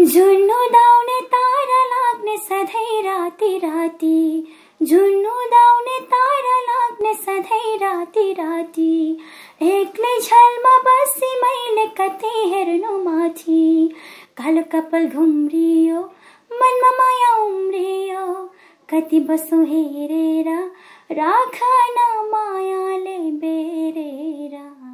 झुन्नु दाउने तारा लाग्ने सधैँ राति राति, झुन्नु दाउने तारा लाग्ने सधैँ राति राति, एक्लै झलमा बसी मैले कतै हेर्नु माथि, कालो कपाल घुम्रियो मनमा माया उम्रियो, कति बसौँ हेरेर राख न मायाले बेरेर।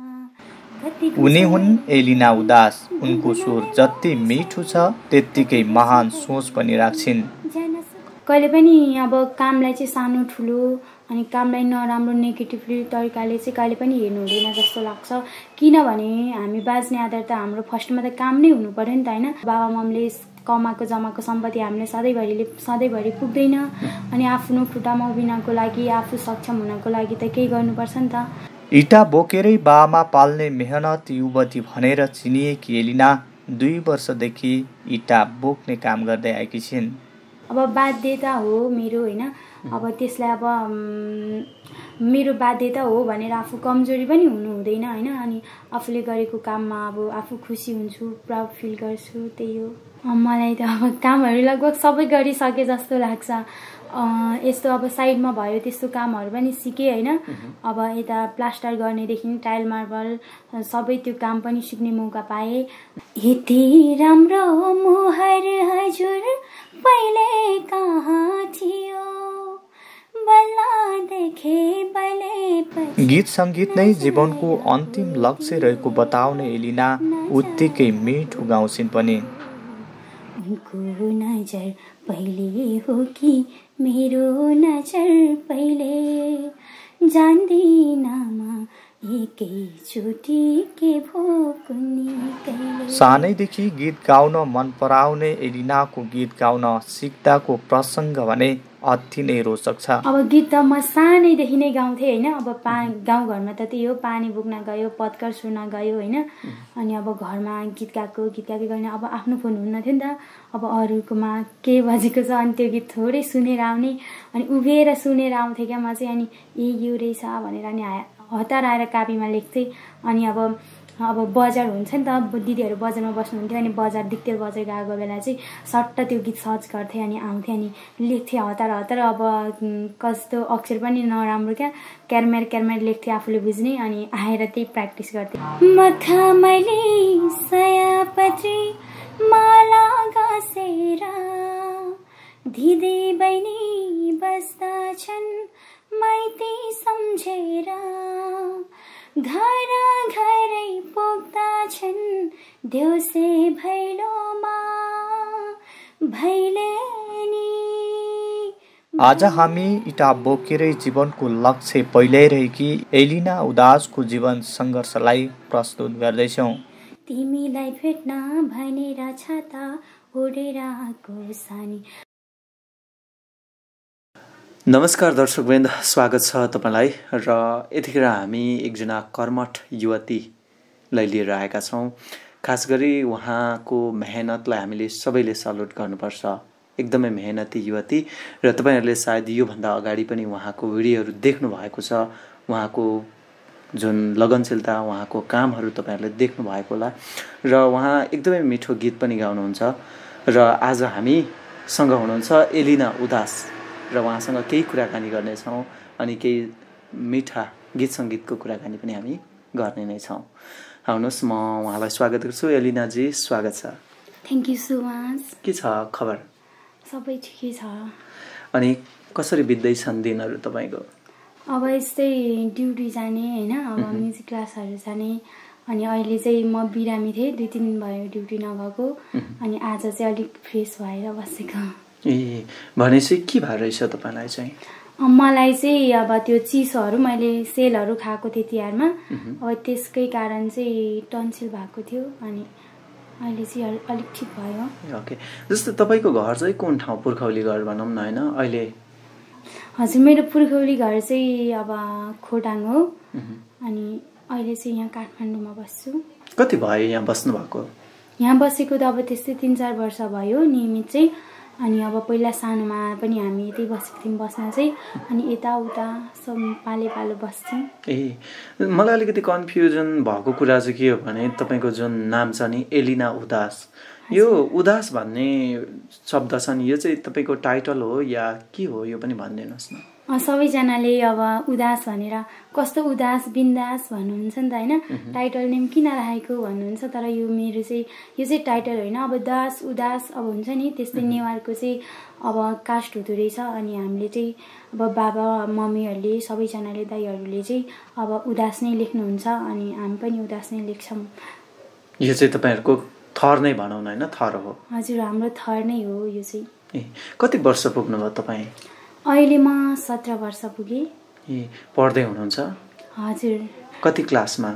उनी हुन् एलिना उदास। उनको स्वर जति मिठो छ त्यत्तिकै महान सोच पनि राख्छिन्। कहिले पनि अब कामलाई चाहिँ सानो ठुलो अनि कामलाई नराम्रो नेगेटिभली तरिकाले चाहिँ कहिले पनि हेर्नु हुँदैन जस्तो लाग्छ। किनभने हामी बाँच्ने आधार त हाम्रो फर्स्टमा त काम नै हुनु पर्यो नि त होइन। बाबा मम्मीले कमाएको जमाएको सम्पत्ति हामीले सधैँभरि पुग्दैन अनि आफ्नो खुट्टामा उभिनको लागि आफू सक्षम हुनको लागि त केही गर्नुपर्छ नि त। इटा बोकेरै बामा पाल्ने मेहनत युवती भनेर चिनिएकी एलिना 2 वर्षदेखि इटा बोक्ने काम गर्दै आएकी छिन्। अब बाध्यता हो मेरो होइन। अब त्यसलाई अब मेरो बाध्यता हो भनेर आफू कमजोरी पनि हुनु हुँदैन होइन। अनि आफूले गरेको काममा अब आफू खुसी हुन्छु, प्राउड फिल गर्छु, त्यही हो। मलाई त अब कामहरू लगभग सबै गरिसके जस्तो लाग्छ। यस्तो अब साइडमा भयो त्यस्तो कामहरू पनि सिकेँ होइन। अब यता प्लास्टर गर्नेदेखि टाइल मार्बल सबै त्यो काम पनि सिक्ने मौका पाएँ। यति राम्रो मुहर हजुर पहिले कहाँ थियो, बल्ल देखे बले। गीत सङ्गीत नै जीवनको अन्तिम लक्ष्य रहेको बताउने एलिना उत्तिकै मिठो गाउँछिन् पनि। उनको नजर पहिले हो कि मेरो नजर पहिले, जान्दिन म एकैचोटि के भो कुनी कहिले। सानैदेखि गीत गाउन मन पराउने एलिनाको गीत गाउन सिक्दाको प्रसङ्ग भने अति नै रोचक छ। अब गीत त म सानैदेखि नै गाउँथेँ होइन। अब गाउँघरमा त त्यही हो, पानी बोक्न गयो, पत्कर सुन्न गयो होइन। अनि अब घरमा गीत गाएको गर्ने अब आफ्नो फोन हुन्न थियो नि त। अब अरूकोमा के बजेको छ अनि त्यो गीत थोरै सुनेर आउने अनि उभिएर सुनेर आउँथेँ क्या म चाहिँ। अनि यो रहेछ भनेर अनि हतार आएर कापीमा लेख्थेँ। अनि अब बजार हुन्छ नि त, दिदीहरू बजारमा बस्नुहुन्थ्यो अनि बजार दिक्तेल बजार गएको बेला चाहिँ सट्ट त्यो गीत सर्च गर्थेँ अनि आउँथेँ अनि लेख्थेँ हतार। अब कस्तो अक्षर पनि नराम्रो क्या, क्यारमेर लेख्थेँ आफूले बुझ्ने। अनि आएर त्यही प्र्याक्टिस गर्थेँ। मखमली सयपत्री माला गाँसेर दिदी बहिनी बस्दछन् माइती सम्झेर, घरै पुग्दछन् देउसे भैलोमा भैलेनी। आज हामी इटा बोकेरै जीवनको लक्ष्य पहिल्याइरहेकी एलिना उदासको जीवन सङ्घर्षलाई प्रस्तुत गर्दैछौँ। तिमीलाई भेट्न भनेर छाता ओढेर आएको सानी। नमस्कार दर्शकवृन्द, स्वागत छ तपाईँलाई। र यतिखेर हामी एकजना कर्मठ युवतीलाई लिएर आएका छौँ। खास गरी उहाँको मेहनतलाई हामीले सबैले सल्युट गर्नुपर्छ। एकदमै मेहनती युवती र तपाईँहरूले सायद योभन्दा अगाडि पनि उहाँको भिडियोहरू देख्नु भएको छ। उहाँको जुन लगनशीलता, उहाँको कामहरू तपाईँहरूले देख्नु भएको होला। र उहाँ एकदमै मिठो गीत पनि गाउनुहुन्छ। र आज हामीसँग हुनुहुन्छ एलिना उदास र उहाँसँग केही कुराकानी गर्नेछौँ अनि केही मिठा गीत सङ्गीतको कुराकानी पनि हामी गर्ने नै छौँ। आउनुहोस्, म उहाँलाई स्वागत गर्छु। एलिनाजी, स्वागत छ। Thank you so much. के छ खबर? सबै ठिकै छ। अनि कसरी बित्दैछन् दिनहरू तपाईँको? अब यस्तै ड्युटी जाने होइन, अब म्युजिक क्लासहरू जाने। अनि अहिले चाहिँ म बिरामी थिएँ, 2-3 दिन भयो ड्युटी नगएको। अनि आज चाहिँ अलिक फ्रेस भएर बसेको। ए, भनेपछि के भएर रहेछ तपाईँलाई चाहिँ? मलाई चाहिँ अब त्यो चिसोहरू मैले सेलहरू खाएको थिएँ तिहारमा। अब त्यसकै कारण चाहिँ टन्सिल भएको थियो। अनि अहिले चाहिँ अलिक ठिक भयो। ओके, जस्तो तपाईँको घर चाहिँ कुन ठाउँ? पुर्खौली घर भनौँ न होइन अहिले? हजुर, मेरो पुर्खौली घर चाहिँ अब खोटाङ हो। अनि अहिले चाहिँ यहाँ काठमाडौँमा बस्छु। कति भयो यहाँ बस्नु भएको? यहाँ बसेको त अब त्यस्तै 3-4 वर्ष भयो नियमित चाहिँ। अनि अब पहिला सानोमा पनि हामी यतै बसेको थियौँ बस्न चाहिँ। अनि यताउता सब पालो बस्थ्यौँ। ए, मलाई अलिकति कन्फ्युजन भएको कुरा चाहिँ के हो भने तपाईँको जुन नाम छ नि एलिना उदास, यो उदास भन्ने शब्द छ नि, यो चाहिँ तपाईँको टाइटल हो या के हो, यो पनि भनिदिनुहोस् न। सबैजनाले अब उदास भनेर कस्तो उदास बिन्दास भन्नुहुन्छ नि त होइन, टाइटल नेम किन राखेको भन्नुहुन्छ। तर यो मेरो चाहिँ यो चाहिँ टाइटल होइन। अब दास उदास अब हुन्छ नि त्यस्तै नेवारको चाहिँ अब कास्ट हुँदो रहेछ। अनि हामीले चाहिँ अब बाबा मम्मीहरूले सबैजनाले दाइहरूले चाहिँ अब उदास नै लेख्नुहुन्छ अनि हामी पनि उदास नै लेख्छौँ। यो चाहिँ तपाईँहरूको थर नै भनौँ न होइन, थर हो। हजुर हाम्रो थर नै हो यो चाहिँ। ए कति वर्ष पुग्नुभयो तपाईँ? अहिले म 17 वर्ष पुगेँ। ए पढ्दै हुनुहुन्छ? हजुर। कति क्लासमा?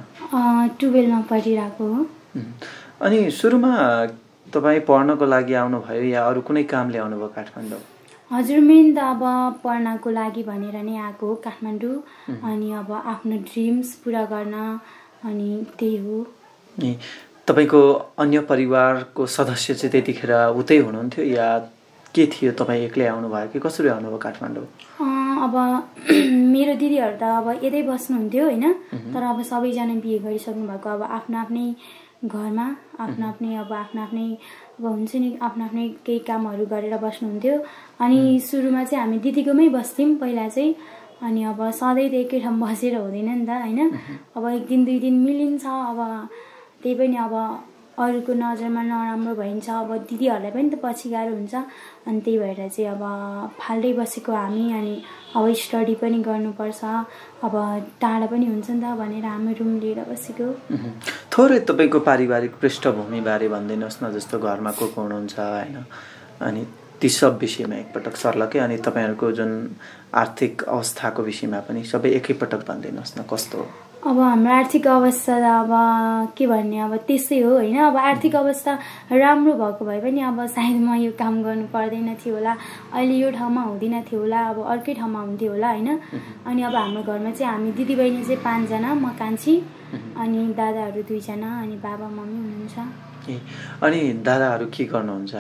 12 मा पढिरहेको हो। अनि सुरुमा तपाईँ पढ्नको लागि आउनुभयो या अरू कुनै कामले आउनुभयो काठमाडौँ? हजुर मेन त अब पढ्नको लागि भनेर नै आएको हो काठमाडौँ। अनि अब आफ्नो ड्रिम्स पुरा गर्न अनि त्यही हो। तपाईँको अन्य परिवारको सदस्य चाहिँ त्यतिखेर उतै हुनुहुन्थ्यो या के थियो? तपाईँ एक्लै आउनुभयो कि कसरी आउनुभयो काठमाडौँ? अब मेरो दिदीहरू त अब यतै बस्नुहुन्थ्यो होइन। तर अब सबैजना बिहे गरिसक्नु भएको अब आफ्नो आफ्नै घरमा आफ्नो आफ्नै अब हुन्छ नि आफ्नो आफ्नै केही कामहरू गरेर बस्नुहुन्थ्यो। अनि सुरुमा चाहिँ हामी दिदीकोमै बस्थ्यौँ पहिला चाहिँ। अनि अब सधैँ त एकै ठाउँ बसेर हुँदैन नि त होइन। अब एक दिन दुई दिन मिलिन्छ। अब त्यही पनि अब अरूको नजरमा नराम्रो भइन्छ। अब दिदीहरूलाई पनि त पछि गाह्रो हुन्छ। अनि त्यही भएर चाहिँ अब फाल्दै बसेको हामी। अनि अब स्टडी पनि गर्नुपर्छ, अब टाढा पनि हुन्छ नि त भनेर हामी रुम लिएर बसेको। थोरै तपाईँको पारिवारिक पृष्ठभूमिबारे भनिदिनुहोस् न, जस्तो घरमा को हुनुहुन्छ होइन, अनि ती सब विषयमा एकपटक सर्लकै। अनि तपाईँहरूको जुन आर्थिक अवस्थाको विषयमा पनि सबै एकैपटक भनिदिनुहोस् न, कस्तो हो? अब हाम्रो आर्थिक अवस्था त अब के भन्ने अब त्यस्तै हो होइन। अब आर्थिक अवस्था राम्रो भएको भए पनि अब सायद म यो काम गर्नु पर्दैन थियो होला, अहिले यो ठाउँमा हुँदैन थियो होला, अब अर्कै ठाउँमा हुन्थ्यो होला होइन। अनि अब हाम्रो घरमा चाहिँ हामी दिदीबहिनी चाहिँ 5 जना, म कान्छी, अनि दादाहरू 2 जना, अनि बाबा मम्मी हुनुहुन्छ। अनि दादाहरू के गर्नुहुन्छ?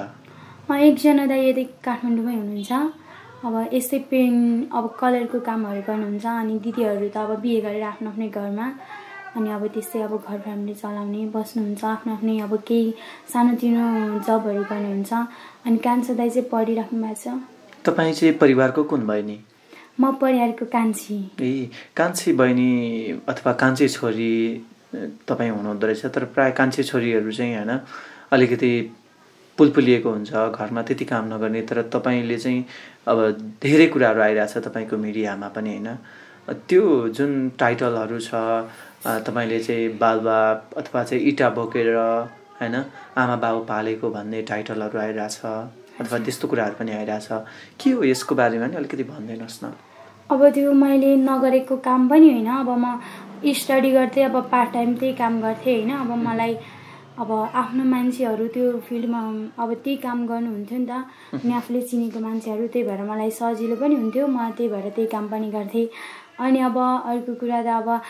एकजना दाइ यतै काठमाडौँमै हुनुहुन्छ। अब यस्तै पेन्ट अब कलरको कामहरू गर्नुहुन्छ। अनि दिदीहरू त अब बिहे गरेर आफ्नो आफ्नै घरमा अनि अब त्यस्तै अब घर फ्यामिली चलाउने बस्नुहुन्छ। आफ्नो आफ्नै अब केही सानोतिनो जबहरू गर्नुहुन्छ। अनि कान्छो दाइ चाहिँ पढिराख्नु भएको छ। तपाईँ चाहिँ परिवारको कुन बहिनी? म परिवारको कान्छी। ए कान्छी बहिनी अथवा कान्छी छोरी तपाईँ हुनुहुँदो रहेछ। तर प्रायः कान्छी छोरीहरू चाहिँ होइन अलिकति पुलपुलिएको हुन्छ, घरमा त्यति काम नगर्ने। तर तपाईँले चाहिँ अब धेरै कुराहरू आइरहेछ तपाईँको मिडियामा पनि होइन। त्यो जुन टाइटलहरू छ, तपाईँले चाहिँ बालबा अथवा चाहिँ इँटा बोकेर होइन आमा बाबु पालेको भन्ने टाइटलहरू आइरहेछ अथवा त्यस्तो कुराहरू पनि आइरहेछ। के हो यसको बारेमा नि अलिकति भनिदिनुहोस् न। अब त्यो मैले नगरेको काम पनि होइन। अब म स्टडी गर्थेँ, अब पार्ट टाइम त्यही काम गर्थेँ होइन। अब मलाई अब आफ्नो मान्छेहरू त्यो फिल्डमा अब त्यही काम गर्नुहुन्थ्यो नि त। अनि आफूले चिनेको मान्छेहरू, त्यही भएर मलाई सजिलो पनि हुन्थ्यो। म त्यही भएर त्यही काम पनि गर्थेँ। अनि अब अर्को कुरा त अब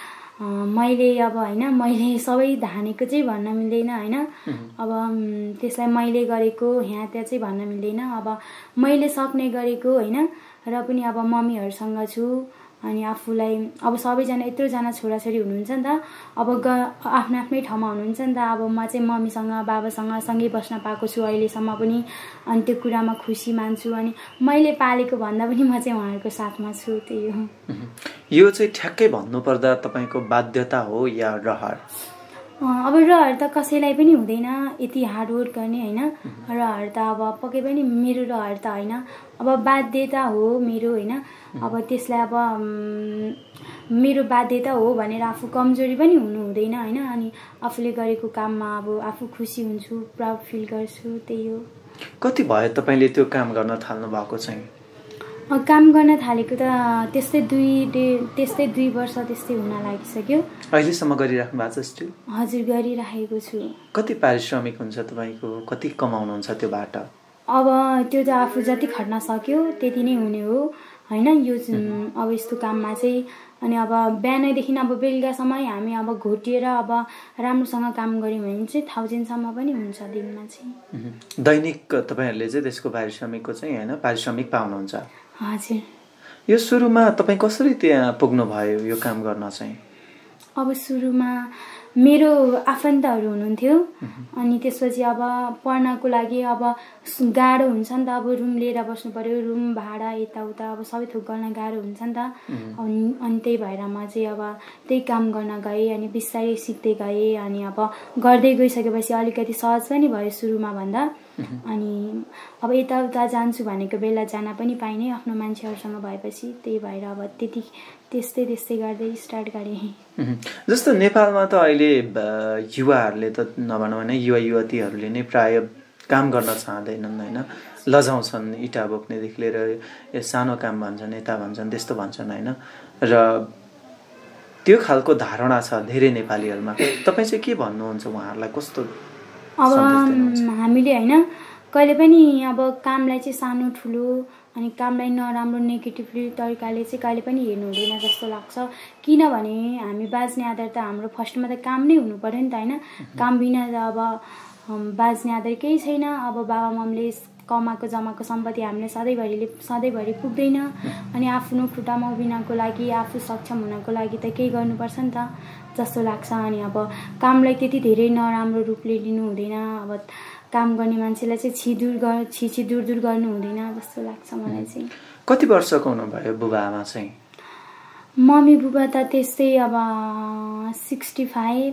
मैले अब होइन मैले सबै धानेको चाहिँ भन्न मिल्दैन होइन। अब त्यसलाई मैले गरेको यहाँ त्यहाँ चाहिँ भन्न मिल्दैन। अब मैले सक्ने गरेको होइन। र पनि अब मम्मीहरूसँग छु। अनि आफूलाई अब सबैजना यत्रोजना छोराछोरी हुनुहुन्छ नि त। अब आफ्नो आफ्नै ठाउँमा हुनुहुन्छ नि त। अब म चाहिँ मम्मीसँग बाबासँग सँगै बस्न पाएको छु अहिलेसम्म पनि। अनि त्यो कुरामा खुसी मान्छु। अनि मैले पालेको भन्दा पनि म चाहिँ उहाँहरूको साथमा छु, त्यही हो। यो चाहिँ ठ्याक्कै भन्नुपर्दा तपाईँको बाध्यता हो या रहर? अब रहर त कसैलाई पनि हुँदैन यति हार्डवर्क गर्ने होइन। रहर त अब पक्कै पनि मेरो रहर त होइन, अब बाध्यता हो मेरो होइन। अब त्यसलाई अब मेरो बाध्यता हो भनेर आफू कमजोरी पनि हुनु हुँदैन होइन। अनि आफूले गरेको काममा अब आफू खुसी हुन्छु, प्राउड फिल गर्छु, त्यही हो। कति भयो तपाईँले त्यो काम गर्न थाल्नु भएको चाहिँ? काम गर्न थालेको त त्यस्तै 2 वर्ष त्यस्तै हुन लागिसक्यो। अहिलेसम्म गरिराख्नु भएको छ स्टिल? हजुर गरिराखेको छु। कति पारिश्रमिक हुन्छ तपाईँको? कति कमाउनुहुन्छ त्योबाट? अब त्यो त आफू जति खट्न सक्यो त्यति नै हुने हो होइन। यो अब यस्तो काममा चाहिँ अनि अब बिहानैदेखि अब बेलुकासम्म हामी अब घोटिएर अब राम्रोसँग काम गऱ्यौँ भने चाहिँ 1000 सम्म पनि हुन्छ दिनमा चाहिँ। दैनिक तपाईँहरूले चाहिँ त्यसको पारिश्रमिकको चाहिँ होइन पारिश्रमिक पाउनुहुन्छ? हजुर। यो सुरुमा तपाईँ कसरी त्यहाँ पुग्नु भयो यो काम गर्न चाहिँ? अब सुरुमा मेरो आफन्तहरू हुनुहुन्थ्यो अनि त्यसपछि अब पढ्नको लागि अब गाह्रो हुन्छ नि त। अब रुम लिएर बस्नु पर्यो, रुम भाडा यताउता अब सबै थोक गर्न गाह्रो हुन्छ नि त। अनि त्यही भएर म चाहिँ अब त्यही काम गर्न गएँ अनि बिस्तारै सिक्दै गएँ अनि अब गर्दै गइसकेपछि अलिकति सहज पनि भयो सुरुमा भन्दा। अनि अब यताउता जान्छु भनेको बेला जान पनि पाइने आफ्नो मान्छेहरूसँग भएपछि, त्यही भएर अब त्यस्तै गर्दै स्टार्ट गरेँ। जस्तो नेपालमा त अहिले युवाहरूले त नभनौँ होइन, युवा युवतीहरूले नै प्राय काम गर्न चाहँदैनन् होइन, लजाउँछन्। इँटा बोक्नेदेखि लिएर सानो काम भन्छन्, यता भन्छन्, त्यस्तो भन्छन् होइन। र त्यो खालको धारणा छ धेरै नेपालीहरूमा। तपाईँ चाहिँ के भन्नुहुन्छ उहाँहरूलाई, कस्तो? अब हामीले होइन कहिले पनि अब कामलाई चाहिँ सानो ठुलो अनि कामलाई नराम्रो नेगेटिभली तरिकाले चाहिँ कहिले पनि हेर्नु हुँदैन जस्तो लाग्छ। किनभने हामी बाँच्ने आधार त हाम्रो फर्स्टमा त काम नै हुनु पर्यो नि त होइन। काम बिना त अब बाँच्ने आधार केही छैन। अब बाबा मम्मीले कमाएको जमाएको सम्पत्ति हामीले सधैँभरि पुग्दैन अनि आफ्नो खुट्टामा उभिनको लागि आफू सक्षम हुनको लागि त केही गर्नुपर्छ नि त जस्तो लाग्छ। अनि अब कामलाई त्यति धेरै नराम्रो रूपले लिनु हुँदैन। अब काम गर्ने मान्छेलाई चाहिँ छिछि दूर गर्नु हुँदैन जस्तो लाग्छ मलाई चाहिँ। कति वर्षको हुनुभयो बुबा आमा चाहिँ? मम्मी बुबा त त्यस्तै अब 65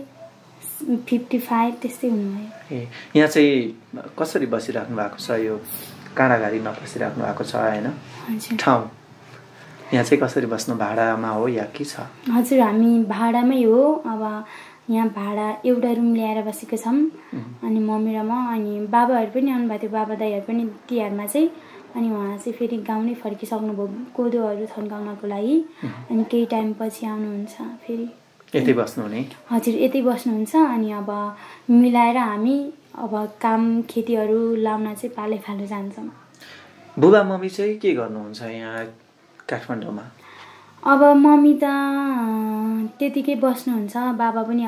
55 त्यस्तै हुनुभयो। यहाँ चाहिँ कसरी बसिराख्नु भएको छ? यो काँडाघारीमा बसिराख्नु भएको छ होइन ठाउँ? यहाँ चाहिँ कसरी बस्नु, भाडामा हो या के छ? हजुर हामी भाडामै हो। अब यहाँ भाडा एउटा रुम ल्याएर बसेको छौँ अनि मम्मी र म। अनि बाबाहरू पनि आउनुभएको थियो, बाबा दाइहरू पनि तिहारमा चाहिँ। अनि उहाँ चाहिँ फेरि गाउँ नै फर्किसक्नुभयो कोदोहरू थन्काउनको लागि। अनि केही टाइम पछि आउनुहुन्छ फेरि। यतै बस्नुहुने? हजुर यतै बस्नुहुन्छ। अनि अब मिलाएर हामी अब काम खेतीहरू लाउन चाहिँ पालै जान्छौँ। बुबा मम्मी चाहिँ के गर्नुहुन्छ यहाँ काठमाडौँमा? अब मम्मी त त्यतिकै बस्नुहुन्छ, बाबा पनि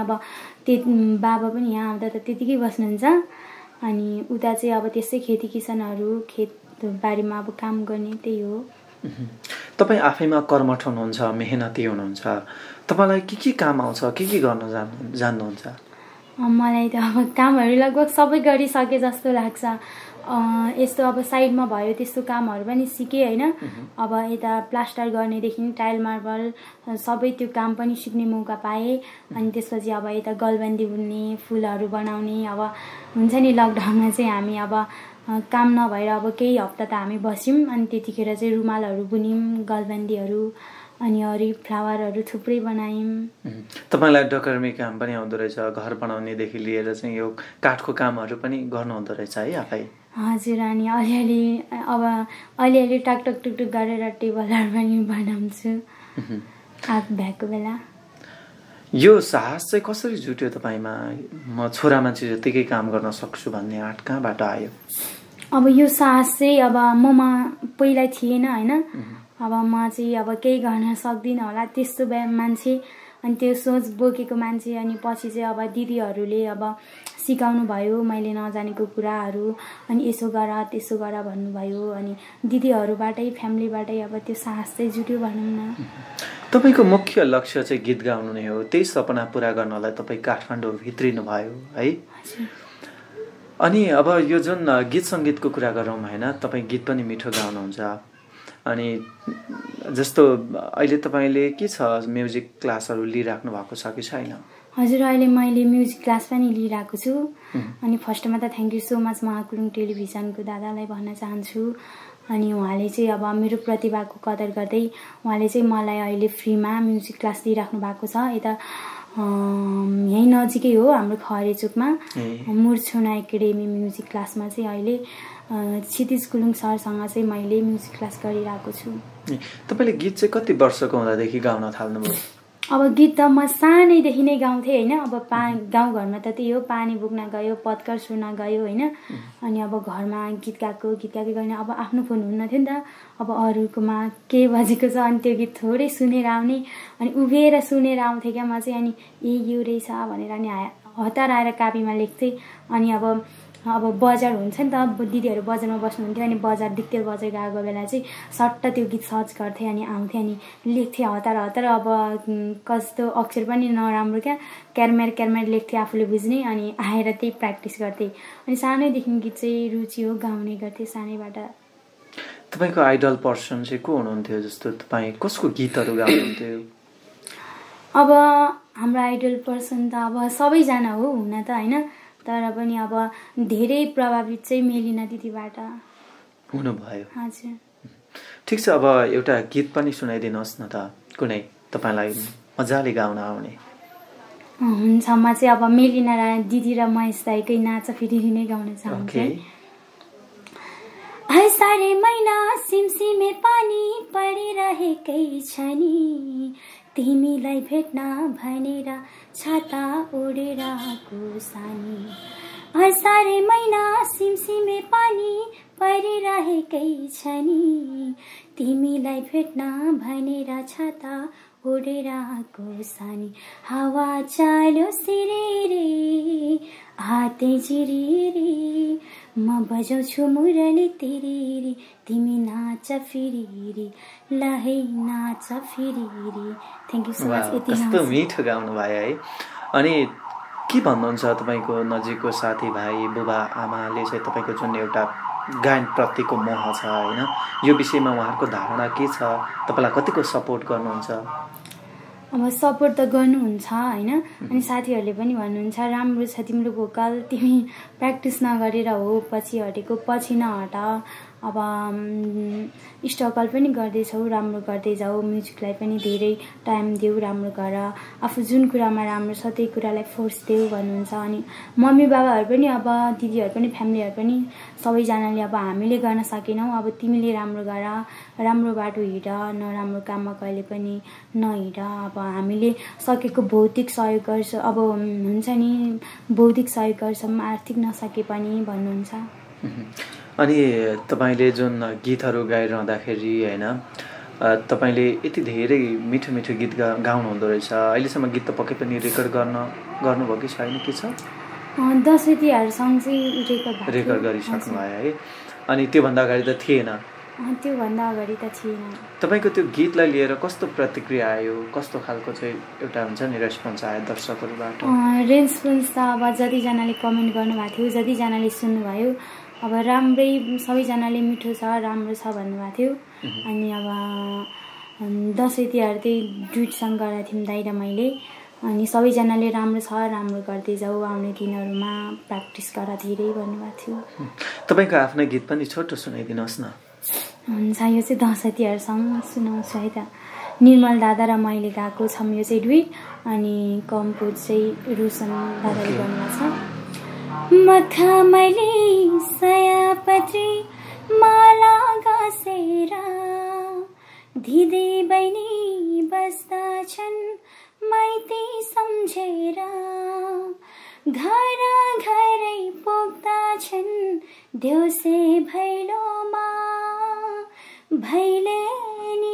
यहाँ आउँदा त त्यतिकै बस्नुहुन्छ। अनि उता चाहिँ अब त्यस्तै खेती किसानहरू खेतबारीमा अब काम गर्ने त्यही हो। तपाईँ आफैमा कर्मठ हुनुहुन्छ, मेहनती हुनुहुन्छ, तपाईँलाई के काम आउँछ, के गर्न जान्नुहुन्छ? मलाई त अब कामहरू लगभग सबै गरिसके जस्तो लाग्छ। यस्तो अब साइडमा भयो त्यस्तो कामहरू पनि सिकेँ होइन। अब यता प्लास्टर गर्नेदेखि टाइल मार्बल सबै त्यो काम पनि सिक्ने मौका पाएँ। अनि त्यसपछि अब यता गलबन्दी बुन्ने, फुलहरू बनाउने। अब हुन्छ नि लकडाउनमा चाहिँ हामी अब काम नभएर अब केही हप्ता त हामी बस्यौँ। अनि त्यतिखेर चाहिँ रुमालहरू बुन्यौँ, गलबन्दीहरू अनि अरू फ्लावरहरू थुप्रै बनायौँ। तपाईँलाई डकर्मी काम पनि आउँदो रहेछ, घर बनाउनेदेखि लिएर चाहिँ यो काठको कामहरू पनि गर्नुहुँदो रहेछ है आफै? हजुर। अनि अलिअलि टकटक गरेर टेबलहरू पनि बनाउँछु आग भएको बेला। यो साहस चाहिँ कसरी जुट्यो तपाईँमा? म छोरा मान्छे जतिकै काम गर्न सक्छु भन्ने आँट कहाँबाट आयो? अब यो साहस चाहिँ अब ममा पहिला थिएन होइन। अब म चाहिँ अब केही गर्न सक्दिनँ होला त्यस्तो मान्छे। अनि त्यो सोच बोकेको मान्छे। अनि पछि चाहिँ अब दिदीहरूले अब सिकाउनु भयो मैले नजानेको कुराहरू। अनि यसो गर त्यसो गर भन्नुभयो। अनि दिदीहरूबाटै फ्यामिलीबाटै अब त्यो साहस चाहिँ जुट्यो भनौँ न। तपाईँको मुख्य लक्ष्य चाहिँ गीत गाउनु नै हो। त्यही सपना पुरा गर्नलाई तपाईँ काठमाडौँ भित्रिनु भयो है? अनि अब यो जुन गीत सङ्गीतको कुरा गरौँ होइन, तपाईँ गीत पनि मिठो गाउनुहुन्छ। अनि जस्तो अहिले तपाईँले के छ म्युजिक क्लासहरू लिइराख्नु भएको छ कि छैन? हजुर अहिले मैले म्युजिक क्लास पनि लिइरहेको छु। अनि फर्स्टमा त thank you so much Mahakulung टेलिभिजनको दादालाई भन्न चाहन्छु। अनि उहाँले चाहिँ अब मेरो प्रतिभाको कदर गर्दै उहाँले चाहिँ मलाई अहिले फ्रीमा म्युजिक क्लास दिइराख्नु भएको छ। यता यहीँ नजिकै हो हाम्रो खरेचोकमा मुर्छुना एकाडेमी म्युजिक क्लासमा चाहिँ अहिले क्षितिज कुलुङ सरसँग चाहिँ मैले म्युजिक क्लास गरिरहेको छु। तपाईँले गीत चाहिँ कति वर्षको हुँदादेखि गाउन थाल्नुभयो? अब गीत त म सानैदेखि नै गाउँथेँ होइन। अब गाउँघरमा त त्यही हो, पानी बोक्न गयो, पत्कर सुन्न गयो होइन। अनि अब घरमा गीत गाएको गर्ने अब आफ्नो फोन हुन्न थियो नि त। अब अरूकोमा के बजेको छ अनि त्यो गीत थोरै सुनेर आउने। अनि उभिएर सुनेर आउँथेँ क्या म चाहिँ। अनि यो रहेछ भनेर अनि हतार आएर कापीमा लेख्थेँ। अनि अब अब बजार हुन्छ नि त, दिदीहरू बजारमा बस्नुहुन्थ्यो अनि बजार डिक्टेल बजार गएको बेला चाहिँ सट्ट त्यो गीत सर्च गर्थेँ अनि आउँथेँ अनि लेख्थेँ हतार हतार। अब कस्तो अक्षर पनि नराम्रो क्या, क्यारमेर क्यारमेर लेख्थेँ आफूले बुझ्ने, अनि आएर त्यही प्र्याक्टिस गर्थेँ। अनि सानैदेखि गीत चाहिँ रुचि हो, गाउने गर्थेँ सानैबाट। तपाईँको आइडल पर्सन चाहिँ को हुनुहुन्थ्यो? जस्तो तपाईँ कसको गीतहरू गाउनुहुन्थ्यो? अब हाम्रो आइडल पर्सन त अब सबैजना हो हुन त होइन, तर पनि अब धेरै प्रभावित चाहिँ मेलिना दिदीबाट हुनुभयो। हजुर। ठिक छ, अब एउटा गीत पनि सुनाइदिनुहोस् न त, कुनै तपाईँलाई मजाले गाउन आउने। हुन्छ, म चाहिँ अब मेलिना दिदी र महेश दाइकै नाच फेरि नै गाउन चाहन्छु। सारे महिना सिमसिमे पानी परिरहेकै छ नि, तिमीलाई भेट्न भनेर छाता ओढेर आएको सानी। सारे महिना सिमसिमे पानी परिरहेकै छ नि, तिमीलाई भेट्न भनेर छाता ओढेर आएको सानी। हावा चाल्यो सिरिरी हाते झिरिरी, म बजाउँछु मुरली तिरिरी, तिमी नाच फिरिरी लहै नाच फिरिरी। Thank you so much. कस्तो मिठो गाउनु भयो है। अनि के भन्नुहुन्छ तपाईँको नजिकको साथीभाइ बुबा आमाले चाहिँ तपाईँको जुन एउटा गायनप्रतिको मोह छ होइन, यो विषयमा उहाँहरूको धारणा के छ? तपाईँलाई कतिको सपोर्ट गर्नुहुन्छ? अब सपोर्ट त गर्नुहुन्छ होइन, अनि साथीहरूले पनि भन्नुहुन्छ राम्रो छ तिम्रो भोकल, तिमी प्र्याक्टिस नगरेर हो पछि हटेको, पछि नहट, अब स्ट्रगल पनि गर्दैछौ, राम्रो गर्दै जाऊ, म्युजिकलाई पनि धेरै टाइम देऊ, राम्रो गर, आफू जुन कुरामा राम्रो छ त्यही कुरालाई फोर्स देऊ भन्नुहुन्छ। अनि मम्मी बाबाहरू पनि अब दिदीहरू पनि फ्यामिलीहरू पनि सबैजनाले अब हामीले गर्न सकेनौँ, अब तिमीले राम्रो गर, राम्रो बाटो हिँड, नराम्रो काममा कहिले पनि नहिँड, अब हामीले सकेको भौतिक सहयोग गर्छ, अब हुन्छ नि बौद्धिक सहयोग गर्छौँ, आर्थिक नसके पनि भन्नुहुन्छ। अनि तपाईँले जुन गीतहरू गाइरहँदाखेरि होइन, तपाईँले यति धेरै मिठो मिठो गीत गाउनु हुँदो रहेछ, अहिलेसम्म गीत त पक्कै पनि रेकर्ड गर्नुभयो कि छैन, के छ? दसैँ तिहारसँग चाहिँ रेकर्ड गरिसक्नु भयो है। अनि त्योभन्दा अगाडि त थिएन? त्योभन्दा अगाडि त थिएन। तपाईँको त्यो गीतलाई लिएर कस्तो प्रतिक्रिया आयो, कस्तो खालको चाहिँ एउटा हुन्छ नि रेस्पोन्स आयो दर्शकहरूबाट? रेस्पोन्स त अब जतिजनाले कमेन्ट गर्नुभएको थियो, जतिजनाले सुन्नुभयो, अब राम्रै, सबैजनाले मिठो छ राम्रो छ भन्नुभएको थियो। अनि अब दसैँ तिहार त्यही ड्युट सङ गरेको थियौँ दाइ र मैले, अनि सबैजनाले राम्रो छ राम्रो गर्दै जाऊ, आउने दिनहरूमा प्र्याक्टिस गर धेरै भन्नुभएको थियो। तपाईँको आफ्नै गीत पनि छोटो सुनाइदिनुहोस् न। हुन्छ, यो चाहिँ दसैँ तिहारसँग सुनाउँछु है त। निर्मल दादा र मैले गाएको छौँ यो चाहिँ ड्युट, अनि कम्पोज चाहिँ रोशन दादाले गर्नुभएको छ। मखमली सयपत्री माला गाँसेर दिदी बहिनी बस्दछन् माइती सम्झेर, घर घरै पुग्दछन् देउसे भैलोमा, भैलेनी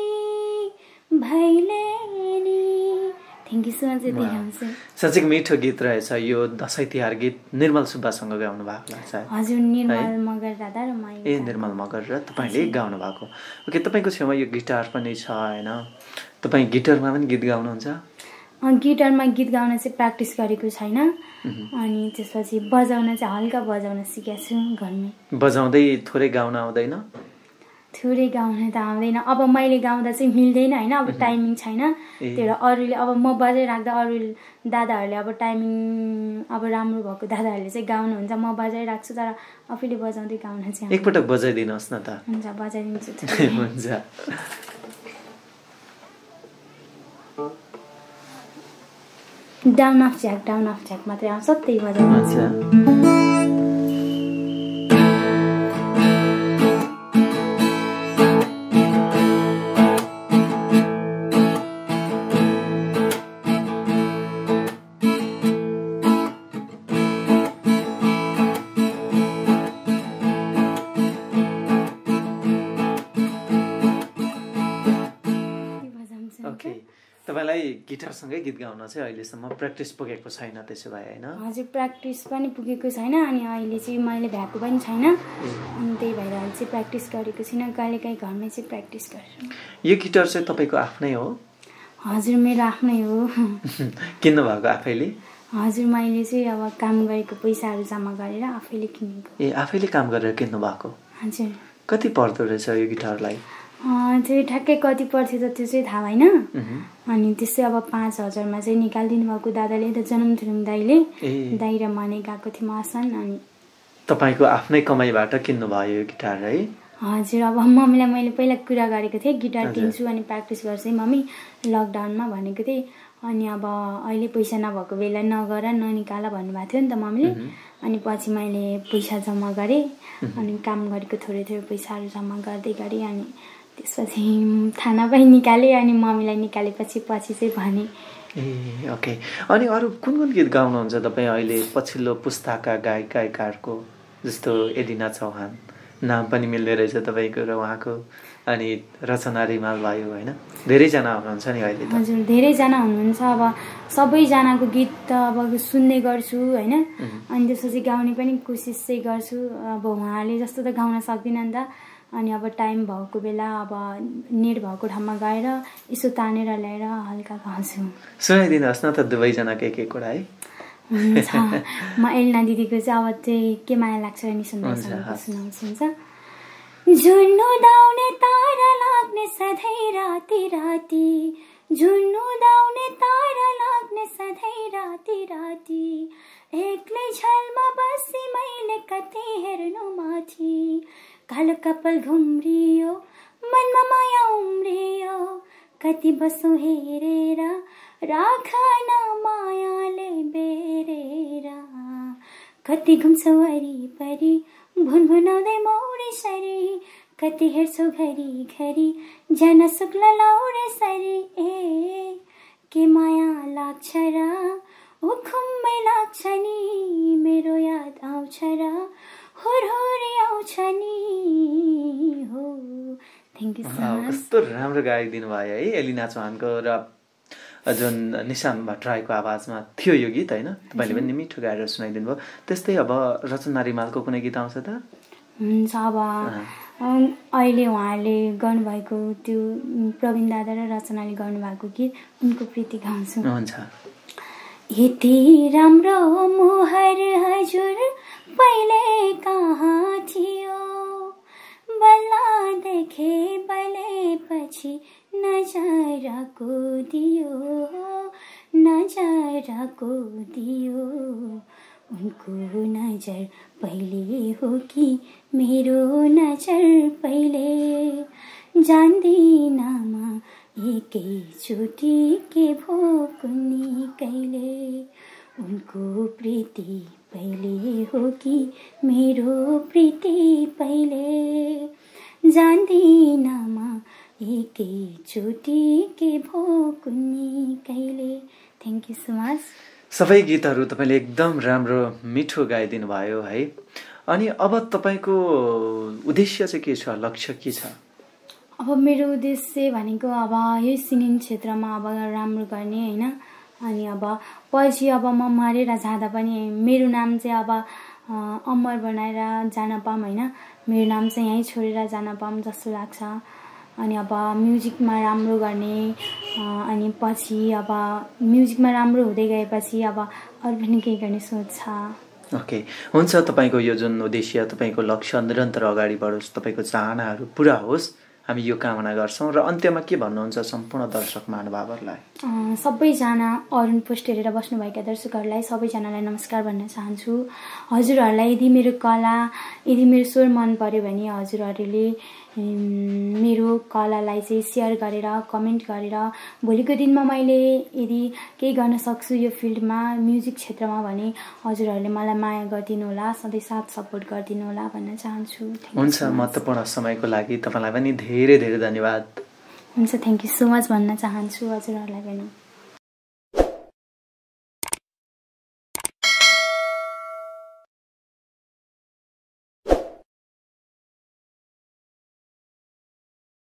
भैलेनी। Thank you so much. साँच्चै मिठो गीत रहेछ यो दसैँ तिहार गीत। निर्मल सुब्बासँग गाउनु भएको लाग्छ? हजुर, निर्मल मगर दादा र म। निर्मल मगर र तपाईँले गाउनु भएको। ओके, तपाईँको छेउमा यो गिटार पनि छ होइन, तपाईँ गिटारमा पनि गीत गाउनुहुन्छ? गिटारमा गीत गाउन चाहिँ प्र्याक्टिस गरेको छैन, अनि त्यसपछि बजाउन चाहिँ हल्का बजाउन सिकेको छु घरमै। बजाउँदै थोरै गाउन आउँदैन? थोरै गाउन त आउँदैन, अब मैले गाउँदा चाहिँ मिल्दैन होइन, अब टाइमिङ छैन, त्यही भएर अरूले अब म बजाइराख्दा अरू दादाहरूले अब टाइमिङ अब राम्रो भएको दादाहरूले चाहिँ गाउनुहुन्छ, म बजाइराख्छु, तर आफूले बजाउँदै गाउन चाहिँ एकपटक बजाइदिनुहोस् न त। हुन्छ, बजाइदिन्छु। हुन्छ। डाउन अफ झ्याक मात्रै आउँछ, त्यही बजाइदिन्छु। तपाईँलाई गिटारसँगै गीत गाउन चाहिँ अहिलेसम्म प्र्याक्टिस पुगेको छैन त्यसो भए होइन? हजुर, प्र्याक्टिस पनि पुगेको छैन अनि अहिले चाहिँ मैले भ्याएको पनि छैन अनि त्यही भएर अहिले चाहिँ प्र्याक्टिस गरेको छुइनँ। कहिलेकाहीँ घरमै चाहिँ प्र्याक्टिस गर्छु। यो गिटार चाहिँ तपाईँको आफ्नै हो? हजुर, मेरो आफ्नै हो। किन्नु भएको आफैले? हजुर, मैले चाहिँ अब काम गरेको पैसाहरू जम्मा गरेर आफैले किनेको। ए, आफैले काम गरेर किन्नु भएको? हजुर। कति पर्दो रहेछ यो गिटारलाई? त्यो ठ्याक्कै कति पर्थ्यो त त्यो चाहिँ थाहा भएन। अनि त्यस्तै अब 5,000मा चाहिँ निकालिदिनु भएको दादाले, त जन्मथुलुङ दाइले। दाइ र मनै गएको थियौँ आसन। अनि तपाईँको आफ्नै कमाइबाट किन्नु भयो यो गिटार है? हजुर, अब मम्मीलाई मैले पहिला कुरा गरेको थिएँ गिटार किन्छु अनि प्र्याक्टिस गर्छु मम्मी लकडाउनमा भनेको थिएँ। अनि अब अहिले पैसा नभएको बेला नगर ननिकाल भन्नुभएको थियो नि त मम्मीले। अनि पछि मैले पैसा जम्मा गरेँ अनि काम गरेको थोरै थोरै पैसाहरू जम्मा गर्दै गरेँ अनि त्यसपछि थाहा नपाई निकालेँ अनि मम्मीलाई निकालेपछि पछि चाहिँ भने। ए, ओके। अनि अरू कुन कुन गीत गाउनुहुन्छ तपाईँ अहिले पछिल्लो पुस्ताका गायक गायिकाहरूको? जस्तो एलिना चौहान, नाम पनि मिल्दो रहेछ तपाईँको र उहाँको। अनि रचना रिमाल भयो होइन, धेरैजना हुनुहुन्छ नि अहिले त? हजुर, धेरैजना हुनुहुन्छ। अब सबैजनाको गीत त अब सुन्ने गर्छु होइन। अनि त्यसपछि गाउने पनि कोसिस चाहिँ गर्छु। अब उहाँले जस्तो त गाउन सक्दिनँ नि त। अनि अब टाइम भएको बेला अब नेट भएको ठाउँमा गएर यसो तानेर ल्याएर हल्का गाउँछु। सुनाइदिनुहोस् न त दुवैजनाको एक एकवटा है। हुन्छ, म एलिना दिदीको चाहिँ अब चाहिँ के माया लाग्छ नि सुनाउँछु। हुन्छ। झुन्नु दाउने तारा लाग्ने सधैँ राति राति, झुन्नु दाउने तारा लाग्ने सधैँ राति राति, एक्लै झलमा बसी मैले कति हेर्नु माथि, कालो कपाल घुम्रियो मनमा माया उम्रियो, कति बसो हेरेर राखन मायाले बेरेर, कति घुम्छौ वरिपरि भुनभुनाउँदै मौरी सरी, कति हेर्छौ घरी घरी जन शुक्ल लौरे सरी। ए के माया लाग्छ र उखुम्मै लाग्छ नि, मेरो याद आउँछ र हुरहुरी आउँछ नि हो। Thank you so much. कस्तो राम्रो गाइदिनु दिनुभयो है एलिना चौहानको र जुन निशान भट्टराईको आवाजमा थियो यो गीत होइन? तपाईँले पनि मिठो गाएर सुनाइदिनु भयो। त्यस्तै अब रचना रिमालको कुनै गीत आउँछ त? हुन्छ। अब अहिले उहाँले गर्नुभएको त्यो प्रवीण दादा र रचनाले गर्नुभएको गीत उनको प्रीति गाउँछु। हुन्छ। यति राम्रो मुहर हजुर पहिले कहाँ थियो, बल्ल देखे बलेपछि नजरको दियो, नजरको दियो, उनको नजर पहिले हो कि मेरो नजर पहिले, जान्दिन म एकैचोटि के भो कुन्नी कहिले, उनको प्रीति पहिले हो कि मेरो प्रीति पहिले, जान्दिन म एकैचोटि के भो कुन्नी कहिले। Thank you so much. सबै गीतहरू तपाईँले एकदम राम्रो मिठो गाइदिनु भयो है। अनि अब तपाईँको उद्देश्य चाहिँ के छ, लक्ष्य के छ? अब मेरो उद्देश्य भनेको अब यो सिङ्गिङ क्षेत्रमा अब राम्रो गर्ने होइन। अनि अब पछि अब म मरेर जाँदा पनि मेरो नाम चाहिँ अब अमर बनाएर जान पाऊँ होइन। मेरो नाम चाहिँ यहीँ छोडेर जान पाऊँ जस्तो लाग्छ। अनि अब म्युजिकमा राम्रो गर्ने अनि पछि अब म्युजिकमा राम्रो हुँदै गएपछि अब अरू पनि केही गर्ने सोच छ। ओके, हुन्छ। तपाईँको यो जुन उद्देश्य, तपाईँको लक्ष्य निरन्तर अगाडि बढोस्, तपाईँको चाहनाहरू पुरा होस्, हामी यो कामना गर्छौँ। र अन्त्यमा के भन्नुहुन्छ सम्पूर्ण दर्शक महानुभावहरूलाई? सबैजना अरुण पोस्ट हेरेर बस्नुभएका दर्शकहरूलाई सबैजनालाई नमस्कार भन्न चाहन्छु। हजुरहरूलाई यदि मेरो कला, यदि मेरो स्वर मन पर्यो भने हजुरहरूले मेरो कलालाई चाहिँ सेयर गरेर कमेन्ट गरेर भोलिको दिनमा मैले यदि केही गर्न सक्छु यो फिल्डमा, म्युजिक क्षेत्रमा भने हजुरहरूले मलाई माया गरिदिनु होला, सधैँ साथ सपोर्ट गरिदिनु होला भन्न चाहन्छु। हुन्छ, महत्त्वपूर्ण समयको लागि तपाईँलाई पनि धेरै धेरै धन्यवाद। हुन्छ, थ्याङ्क यू सो मच भन्न चाहन्छु हजुरहरूलाई पनि।